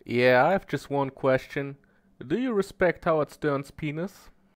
Yeah, I have just one question. Do you respect Howard Stern's penis?